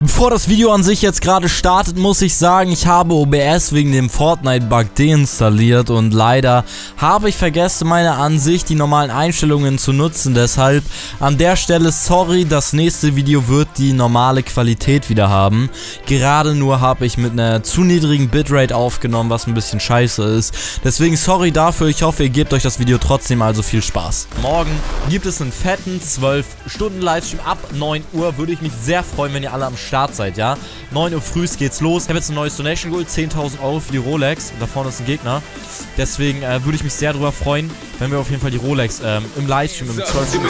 Bevor das Video an sich jetzt gerade startet, muss ich sagen, ich habe OBS wegen dem Fortnite-Bug deinstalliert und leider habe ich vergessen, meine Ansicht, die normalen Einstellungen zu nutzen. Deshalb an der Stelle sorry, das nächste Video wird die normale Qualität wieder haben. Gerade nur habe ich mit einer zu niedrigen Bitrate aufgenommen, was ein bisschen scheiße ist. Deswegen sorry dafür, ich hoffe, ihr gebt euch das Video trotzdem, also viel Spaß. Morgen gibt es einen fetten 12-Stunden-Livestream ab 9 Uhr. Würde ich mich sehr freuen, wenn ihr alle am Start seid, ja. 9 Uhr früh geht's los. Ich habe jetzt ein neues Donation geholt, 10.000 Euro für die Rolex. Da vorne ist ein Gegner. Deswegen würde ich mich sehr darüber freuen, wenn wir auf jeden Fall die Rolex im Livestream im 12 Stunden.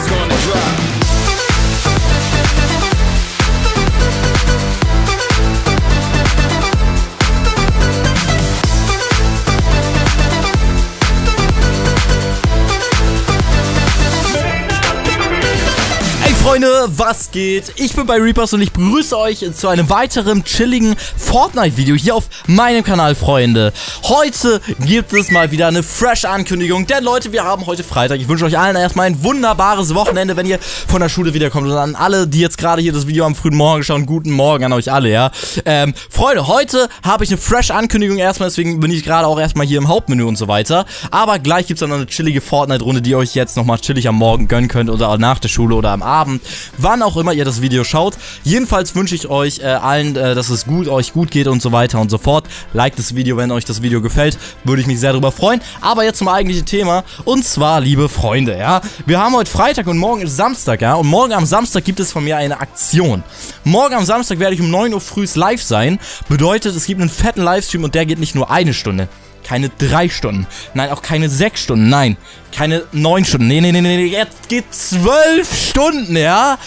Freunde, was geht? Ich bin bei Reapers und ich begrüße euch zu einem weiteren chilligen Fortnite-Video hier auf meinem Kanal, Freunde. Heute gibt es mal wieder eine Fresh-Ankündigung, denn Leute, wir haben heute Freitag. Ich wünsche euch allen erstmal ein wunderbares Wochenende, wenn ihr von der Schule wiederkommt. Und an alle, die jetzt gerade hier das Video am frühen Morgen schauen, guten Morgen an euch alle, ja. Freunde, heute habe ich eine Fresh-Ankündigung erstmal, deswegen bin ich gerade auch erstmal hier im Hauptmenü und so weiter. Aber gleich gibt es dann noch eine chillige Fortnite-Runde, die ihr euch jetzt nochmal chillig am Morgen gönnen könnt oder auch nach der Schule oder am Abend. Wann auch immer ihr das Video schaut. Jedenfalls wünsche ich euch allen, dass es euch gut geht und so weiter und so fort. Liked das Video, wenn euch das Video gefällt. Würde ich mich sehr darüber freuen. Aber jetzt zum eigentlichen Thema. Und zwar, liebe Freunde, ja. Wir haben heute Freitag und morgen ist Samstag, ja. Und morgen am Samstag gibt es von mir eine Aktion. Morgen am Samstag werde ich um 9 Uhr früh live sein. Bedeutet, es gibt einen fetten Livestream und der geht nicht nur eine Stunde. Keine 3 Stunden. Nein, auch keine 6 Stunden. Nein, keine 9 Stunden. Nee. Jetzt geht 12 Stunden, ja?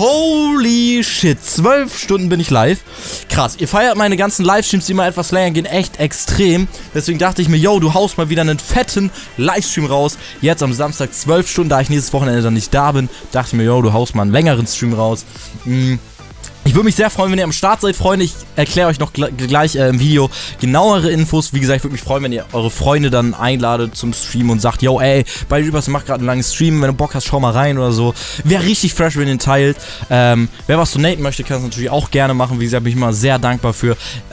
Holy shit. 12 Stunden bin ich live. Krass. Ihr feiert meine ganzen Livestreams, die immer etwas länger gehen, echt extrem. Deswegen dachte ich mir, yo, du haust mal wieder einen fetten Livestream raus. Jetzt am Samstag 12 Stunden, da ich nächstes Wochenende dann nicht da bin, dachte ich mir, yo, du haust mal einen längeren Stream raus. Ich würde mich sehr freuen, wenn ihr am Start seid, Freunde. Ich erkläre euch noch gleich im Video genauere Infos. Wie gesagt, ich würde mich freuen, wenn ihr eure Freunde dann einladet zum Stream und sagt, yo, ey, bei Reapers macht gerade einen langen Stream, wenn du Bock hast, schau mal rein oder so. Wäre richtig fresh, wenn ihr ihn teilt. Wer was donaten möchte, kann es natürlich auch gerne machen. Wie gesagt, bin ich immer sehr dankbar für.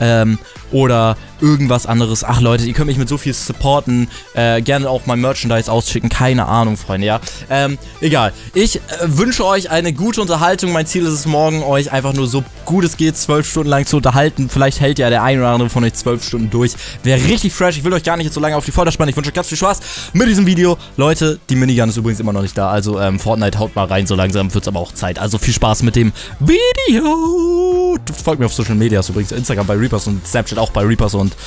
Oder irgendwas anderes. Ach Leute, ihr könnt mich mit so viel supporten. Gerne auch mein Merchandise ausschicken. Keine Ahnung, Freunde, ja. Egal. Ich wünsche euch eine gute Unterhaltung. Mein Ziel ist es morgen, euch einfach nur so gut es geht 12 Stunden lang zu unterhalten. Vielleicht hält ja der ein oder andere von euch 12 Stunden durch. Wäre richtig fresh. Ich will euch gar nicht jetzt so lange auf die Folter spannen. Ich wünsche euch ganz viel Spaß mit diesem Video. Leute, die Minigun ist übrigens immer noch nicht da. Also Fortnite haut mal rein. So langsam wird es aber auch Zeit. Also viel Spaß mit dem Video. Folgt mir auf Social Media. Übrigens Instagram bei Reapers und Snapchat auch bei Reapers und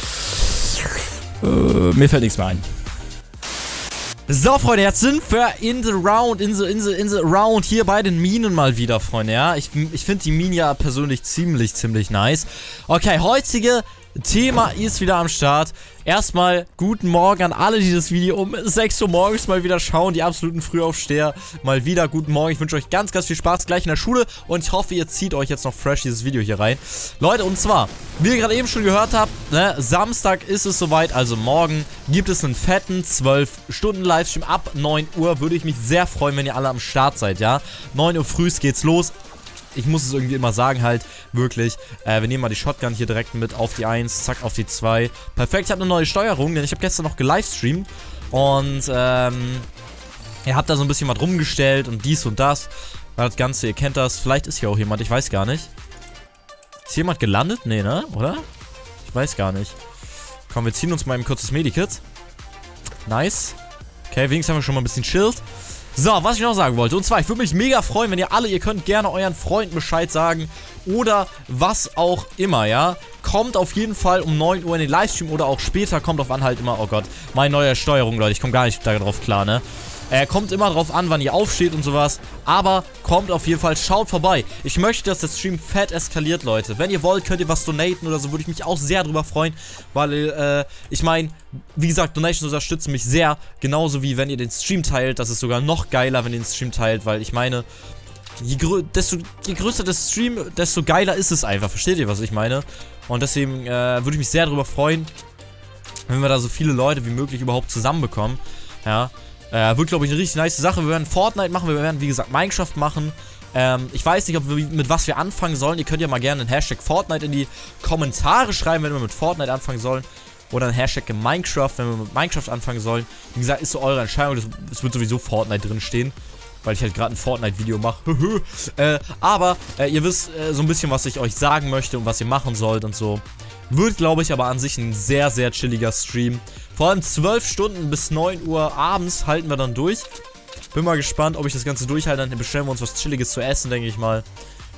mir fällt nichts mehr ein. So, Freunde, jetzt sind wir in the round hier bei den Minen mal wieder, Freunde, ja. Ich finde die Minen ja persönlich ziemlich nice. Okay, heutige Thema ist wieder am Start. Erstmal guten Morgen an alle, die das Video um 6 Uhr morgens mal wieder schauen. Die absoluten Frühaufsteher. Mal wieder guten Morgen. Ich wünsche euch ganz viel Spaß gleich in der Schule. Und ich hoffe, ihr zieht euch jetzt noch fresh dieses Video hier rein. Leute, und zwar, wie ihr gerade eben schon gehört habt, ne, Samstag ist es soweit. Also morgen gibt es einen fetten 12-Stunden-Livestream ab 9 Uhr. Würde ich mich sehr freuen, wenn ihr alle am Start seid, ja. 9 Uhr früh geht's los. Ich muss es irgendwie immer sagen halt, wirklich, wir nehmen mal die Shotgun hier direkt mit auf die 1, zack, auf die 2. Perfekt, ich habe eine neue Steuerung, denn ich habe gestern noch gelivestreamt und, ihr habt da so ein bisschen was rumgestellt und dies und das. Das Ganze, ihr kennt das, vielleicht ist hier auch jemand, ich weiß gar nicht. Ist hier jemand gelandet? Nee, ne? Oder? Ich weiß gar nicht. Komm, wir ziehen uns mal ein kurzes Medikit. Nice. Okay, wenigstens haben wir schon mal ein bisschen chillt. So, was ich noch sagen wollte, und zwar, ich würde mich mega freuen, wenn ihr könnt gerne euren Freunden Bescheid sagen oder was auch immer, ja. Kommt auf jeden Fall um 9 Uhr in den Livestream oder auch später, kommt auf an halt immer, oh Gott, meine neue Steuerung, Leute, ich komme gar nicht darauf klar, ne. Kommt immer drauf an, wann ihr aufsteht und sowas. Aber kommt auf jeden Fall, schaut vorbei. Ich möchte, dass der Stream fett eskaliert, Leute. Wenn ihr wollt, könnt ihr was donaten oder so. Würde ich mich auch sehr drüber freuen. Weil, ich meine, wie gesagt, Donations unterstützen mich sehr. Genauso wie wenn ihr den Stream teilt. Das ist sogar noch geiler, wenn ihr den Stream teilt. Weil ich meine, je größer der Stream, desto geiler ist es einfach. Versteht ihr, was ich meine? Und deswegen würde ich mich sehr drüber freuen, wenn wir da so viele Leute wie möglich überhaupt zusammenbekommen. Ja. Wird, glaube ich, eine richtig nice Sache. Wir werden Fortnite machen, wir werden, wie gesagt, Minecraft machen. Ich weiß nicht, mit was wir anfangen sollen. Ihr könnt ja mal gerne einen Hashtag Fortnite in die Kommentare schreiben, wenn wir mit Fortnite anfangen sollen. Oder ein Hashtag in Minecraft, wenn wir mit Minecraft anfangen sollen. Wie gesagt, ist so eure Entscheidung. Es wird sowieso Fortnite drin stehen, weil ich halt gerade ein Fortnite-Video mache. Aber ihr wisst so ein bisschen, was ich euch sagen möchte und was ihr machen sollt und so. Wird, glaube ich, aber an sich ein sehr, sehr chilliger Stream. Vor allem 12 Stunden bis 9 Uhr abends halten wir dann durch. Bin mal gespannt, ob ich das Ganze durchhalte. Dann bestellen wir uns was Chilliges zu essen, denke ich mal.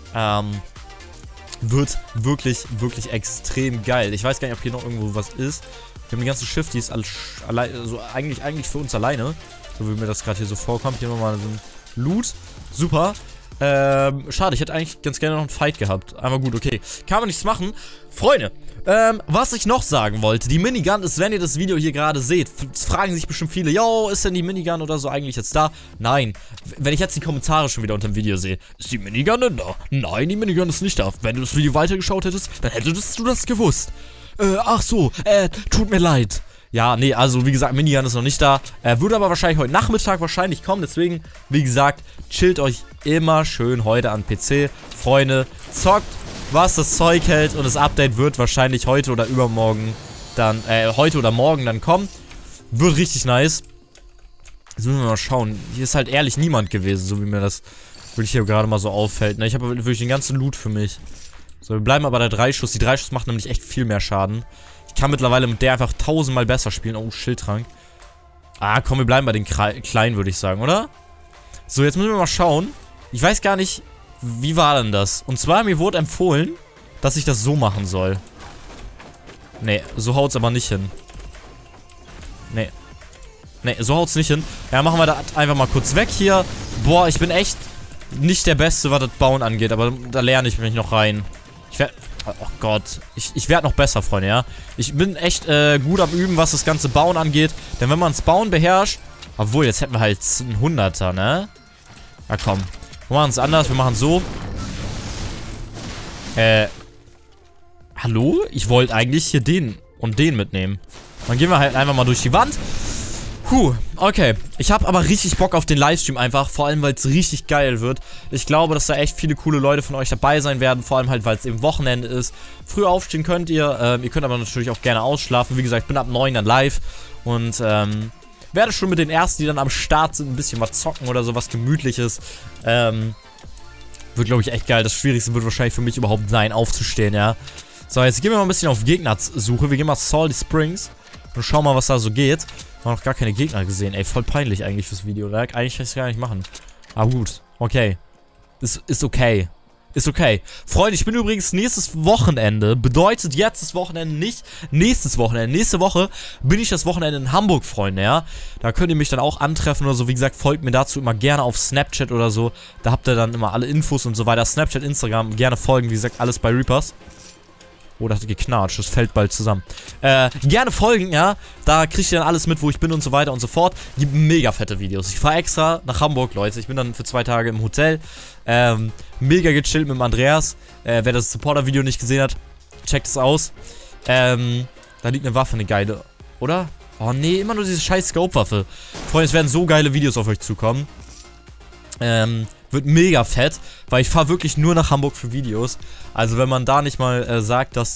Wird wirklich, wirklich extrem geil. Ich weiß gar nicht, ob hier noch irgendwo was ist. Wir haben die ganzen Shifties also eigentlich für uns alleine. So wie mir das gerade hier so vorkommt. Hier nochmal so ein Loot. Super. Schade, ich hätte eigentlich ganz gerne noch einen Fight gehabt. Aber gut, okay. Kann man nichts machen. Freunde, was ich noch sagen wollte. Die Minigun ist, wenn ihr das Video hier gerade seht, fragen sich bestimmt viele, yo, ist denn die Minigun oder so eigentlich jetzt da? Nein. Wenn ich jetzt die Kommentare schon wieder unter dem Video sehe, ist die Minigun denn da? Nein, die Minigun ist nicht da. Wenn du das Video weitergeschaut hättest, dann hättest du das gewusst. Ach so, tut mir leid. Ja, nee, also wie gesagt, Minigun ist noch nicht da. Würde aber wahrscheinlich heute Nachmittag wahrscheinlich kommen. Deswegen, wie gesagt, chillt euch immer schön heute an PC. Freunde, zockt, was das Zeug hält. Und das Update wird wahrscheinlich heute oder übermorgen dann, heute oder morgen dann kommen. Wird richtig nice. Jetzt müssen wir mal schauen. Hier ist halt ehrlich niemand gewesen, so wie mir das wirklich hier gerade mal so auffällt. Ne? Ich habe wirklich den ganzen Loot für mich. So, wir bleiben aber bei der 3-Schuss. Die 3-Schuss macht nämlich echt viel mehr Schaden. Ich kann mittlerweile mit der einfach 1000-mal besser spielen. Oh, Schildtrank. Ah, komm, wir bleiben bei den Kleinen, würde ich sagen, oder? So, jetzt müssen wir mal schauen. Ich weiß gar nicht, wie war denn das? Und zwar, mir wurde empfohlen, dass ich das so machen soll. Nee, so haut's aber nicht hin. Nee. Nee, so haut's nicht hin. Ja, machen wir das einfach mal kurz weg hier. Boah, ich bin echt nicht der Beste, was das Bauen angeht. Aber da lerne ich mich noch rein. Ich werde... Oh Gott, ich werde noch besser, Freunde, ja. Ich bin echt gut am Üben, was das ganze Bauen angeht. Denn wenn man das Bauen beherrscht... Obwohl, jetzt hätten wir halt einen 100er, ne? Na komm. Wir machen es anders, wir machen so. Hallo? Ich wollte eigentlich hier den und den mitnehmen. Dann gehen wir halt einfach mal durch die Wand. Puh, okay. Ich habe aber richtig Bock auf den Livestream einfach, vor allem, weil es richtig geil wird. Ich glaube, dass da echt viele coole Leute von euch dabei sein werden, vor allem halt, weil es eben Wochenende ist. Früh aufstehen könnt ihr könnt aber natürlich auch gerne ausschlafen. Wie gesagt, ich bin ab 9 dann live und werde schon mit den Ersten, die dann am Start sind, ein bisschen was zocken oder so, was Gemütliches. Wird, glaube ich, echt geil. Das Schwierigste wird wahrscheinlich für mich überhaupt sein, aufzustehen, ja. So, jetzt gehen wir mal ein bisschen auf Gegnersuche. Wir gehen mal Salty Springs und schauen mal, was da so geht. Haben noch gar keine Gegner gesehen. Ey, voll peinlich eigentlich fürs Video. Oder? Eigentlich kann ich es gar nicht machen. Aber gut. Okay. Ist okay. Ist okay. Freunde, ich bin übrigens nächstes Wochenende. Bedeutet jetzt das Wochenende nicht nächstes Wochenende. Nächste Woche bin ich das Wochenende in Hamburg, Freunde, ja. Da könnt ihr mich dann auch antreffen oder so. Wie gesagt, folgt mir dazu immer gerne auf Snapchat oder so. Da habt ihr dann immer alle Infos und so weiter. Snapchat, Instagram, gerne folgen. Wie gesagt, alles bei Reapers. Oh, das hat geknatscht. Das fällt bald zusammen. Gerne folgen, ja. Da kriegt ihr dann alles mit, wo ich bin und so weiter und so fort. Gibt mega fette Videos. Ich fahre extra nach Hamburg, Leute. Ich bin dann für 2 Tage im Hotel. Mega gechillt mit dem Andreas. Wer das Supporter-Video nicht gesehen hat, checkt es aus. Da liegt eine Waffe, eine geile. Oder? Oh, nee, immer nur diese scheiß Scope-Waffe. Freunde, es werden so geile Videos auf euch zukommen. Wird mega fett, weil ich fahre wirklich nur nach Hamburg für Videos. Also wenn man da nicht mal sagt, dass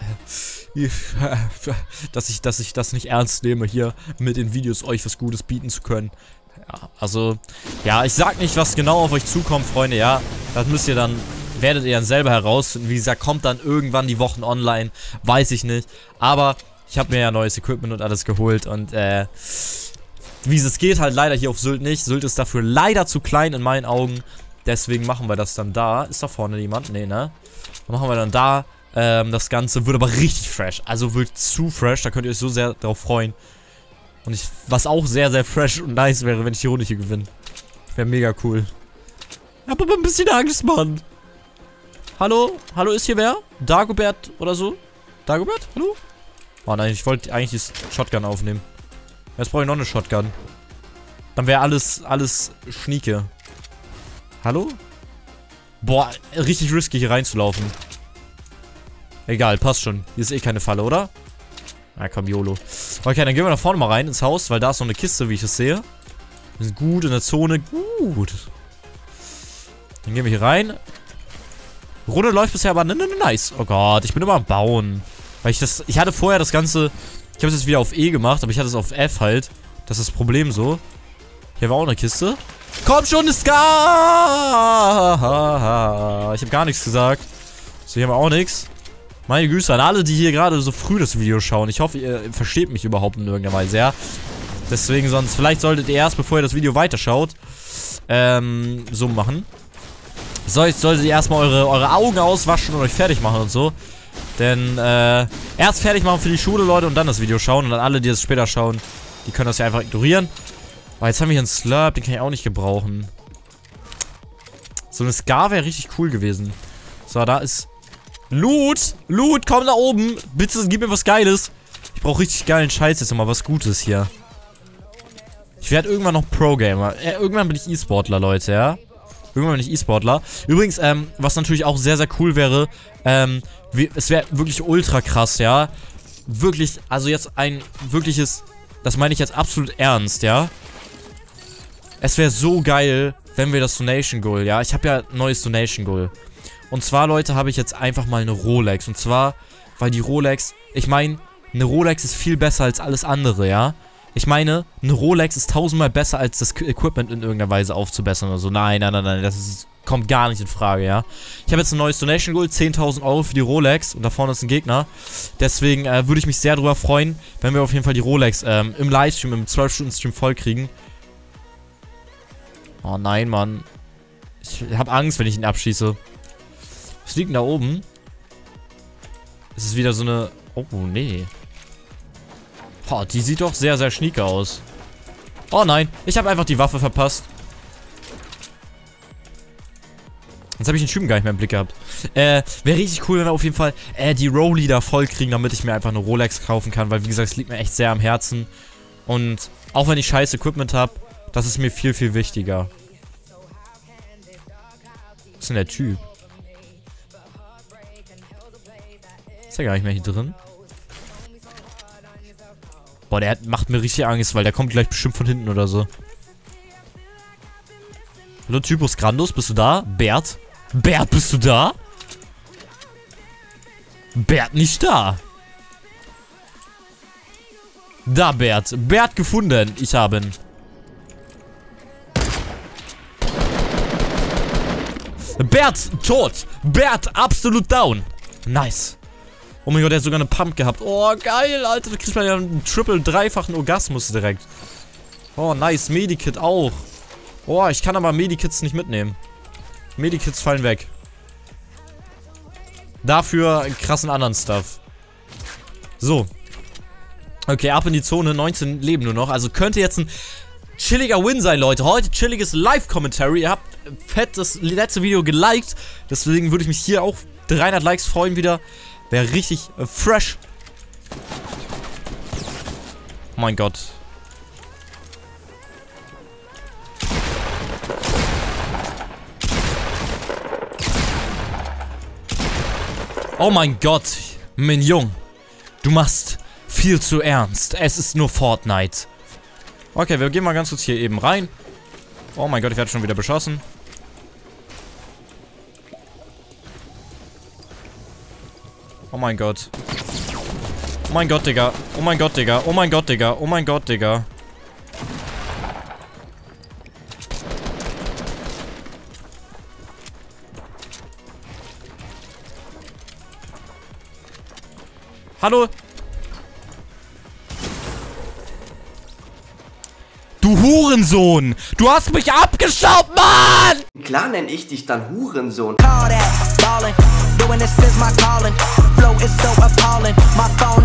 ich das nicht ernst nehme, hier mit den Videos euch was Gutes bieten zu können. Ja, also, ja, ich sag nicht, was genau auf euch zukommt, Freunde, ja. Das müsst ihr dann, werdet ihr dann selber herausfinden. Wie gesagt, kommt dann irgendwann die Wochen online, weiß ich nicht. Aber ich habe mir ja neues Equipment und alles geholt und, wie es geht halt leider hier auf Sylt nicht. Sylt ist dafür leider zu klein in meinen Augen. Deswegen machen wir das dann da. Ist da vorne jemand? Nee, ne? Dann machen wir dann da. Das Ganze wird aber richtig fresh. Also wird zu fresh. Da könnt ihr euch so sehr drauf freuen. Und was auch sehr, sehr fresh und nice wäre, wenn ich die Runde hier gewinne. Wäre mega cool. Ich hab aber ein bisschen Angst, Mann. Hallo? Hallo, ist hier wer? Dagobert oder so? Dagobert? Hallo? Oh nein, ich wollte eigentlich die Shotgun aufnehmen. Jetzt brauche ich noch eine Shotgun. Dann wäre alles Schnieke. Hallo? Boah, richtig risky hier reinzulaufen. Egal, passt schon. Hier ist eh keine Falle, oder? Na komm, YOLO. Okay, dann gehen wir nach vorne mal rein ins Haus, weil da ist noch eine Kiste, wie ich es sehe. Wir sind gut in der Zone. Gut. Dann gehen wir hier rein. Runde läuft bisher aber nice. Oh Gott, ich bin immer am Bauen. Weil ich hatte vorher das Ganze, ich habe es jetzt wieder auf E gemacht, aber ich hatte es auf F halt. Das ist das Problem so. Hier war auch eine Kiste. Komm schon, eine Ska! Ich habe gar nichts gesagt. So, hier haben wir auch nichts. Meine Grüße an alle, die hier gerade so früh das Video schauen. Ich hoffe, ihr versteht mich überhaupt in irgendeiner Weise, ja. Deswegen sonst, vielleicht solltet ihr erst, bevor ihr das Video weiterschaut, so machen. So, jetzt solltet ihr erstmal eure Augen auswaschen und euch fertig machen und so. Denn, erst fertig machen für die Schule, Leute, und dann das Video schauen. Und dann alle, die das später schauen, die können das ja einfach ignorieren. Aber jetzt haben wir hier einen Slurp, den kann ich auch nicht gebrauchen. So eine Ska wäre richtig cool gewesen. So, da ist Loot. Loot, komm da oben. Bitte, gib mir was Geiles. Ich brauche richtig geilen Scheiß jetzt nochmal, was Gutes hier. Ich werde irgendwann noch Pro-Gamer. Irgendwann bin ich E-Sportler, Leute, ja. Irgendwann bin ich E-Sportler. Übrigens, was natürlich auch sehr, sehr cool wäre, es wäre wirklich ultra krass, ja. Wirklich, also jetzt ein wirkliches, das meine ich jetzt absolut ernst, ja. Es wäre so geil, wenn wir das Donation Goal, ja. Ich habe ja ein neues Donation Goal. Und zwar, Leute, habe ich jetzt einfach mal eine Rolex. Und zwar, weil die Rolex, ich meine, eine Rolex ist viel besser als alles andere, ja. Ich meine, eine Rolex ist 1000-mal besser, als das Equipment in irgendeiner Weise aufzubessern oder so. Nein, das kommt gar nicht in Frage, ja. Ich habe jetzt ein neues Donation Goal, 10.000 € für die Rolex. Und da vorne ist ein Gegner. Deswegen würde ich mich sehr darüber freuen, wenn wir auf jeden Fall die Rolex im Livestream, im 12-Stunden-Stream voll kriegen. Oh nein, Mann. Ich habe Angst, wenn ich ihn abschieße. Was liegt denn da oben? Es ist wieder so eine... Oh, nee. Oh, die sieht doch sehr, sehr schnieke aus. Oh nein, ich habe einfach die Waffe verpasst. Jetzt habe ich den Typen gar nicht mehr im Blick gehabt. Wäre richtig cool, wenn wir auf jeden Fall die Rolli da voll kriegen, damit ich mir einfach eine Rolex kaufen kann. Weil, wie gesagt, es liegt mir echt sehr am Herzen. Und auch wenn ich scheiß Equipment habe, das ist mir viel, viel wichtiger. Was ist denn der Typ? Ist ja gar nicht mehr hier drin. Boah, der macht mir richtig Angst, weil der kommt gleich bestimmt von hinten oder so. Hallo, Typus Grandus, bist du da? Bert? Bert, bist du da? Bert nicht da. Da, Bert. Bert gefunden. Ich habe ihn. Bert, tot. Bert, absolut down. Nice. Oh mein Gott, der hat sogar eine Pump gehabt. Oh, geil, Alter. Da kriegt man ja einen dreifachen Orgasmus direkt. Oh, nice. Medikit auch. Oh, ich kann aber Medikits nicht mitnehmen. Medikits fallen weg. Dafür krassen anderen Stuff. So. Okay, ab in die Zone. 19 leben nur noch. Also könnte jetzt ein chilliger Win sein, Leute. Heute chilliges Live-Commentary. Ihr habt fett das letzte Video geliked. Deswegen würde ich mich hier auch 300 Likes freuen wieder. Wäre richtig fresh. Oh mein Gott. Oh mein Gott. Mignon. Du machst viel zu ernst. Es ist nur Fortnite. Okay, wir gehen mal ganz kurz hier eben rein. Oh mein Gott, ich werde schon wieder beschossen. Oh mein Gott. Oh mein Gott, Digga. Oh mein Gott, Digga. Oh mein Gott, Digga. Oh mein Gott, Digga. Hallo? Du Hurensohn! Du hast mich abgestaubt, Mann! Klar nenn ich dich dann Hurensohn. Doing this is my calling. Flow is so appalling. My phone